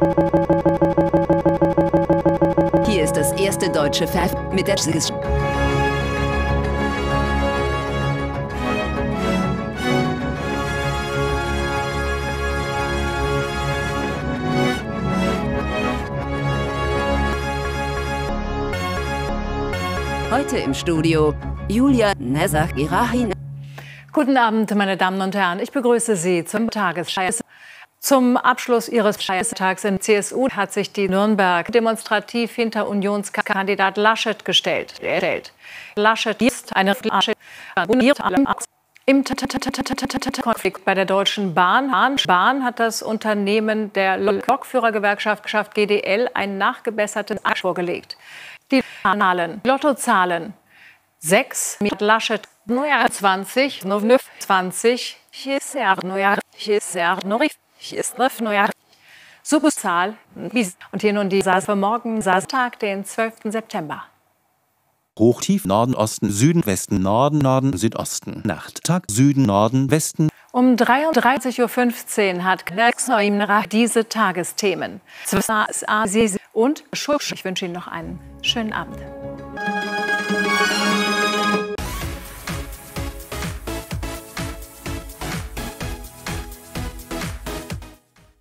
Hier ist das erste deutsche Pfeff mit der Heute im Studio Julia Nezach-Irahin. Guten Abend, meine Damen und Herren. Ich begrüße Sie zum Tagesschau. Zum Abschluss ihres Tags in CSU hat sich die Nürnberg demonstrativ hinter Unionskandidat Laschet gestellt. Laschet ist eine im Konflikt bei der Deutschen Bahn. Hat das Unternehmen der Lokführergewerkschaft GDL einen nachgebesserten Antrag vorgelegt. Die Lottozahlen 6 mit Laschet 20, 20, Superzahl. Und hier nun die für morgen, Tag, den 12. September. Hochtief Norden, Osten, Süden, Westen, Norden, Norden, Südosten. Nacht, Tag, Süden, Norden, Westen. Um 23:15 Uhr hat Knexoimnera diese Tagesthemen. Und ich wünsche Ihnen noch einen schönen Abend.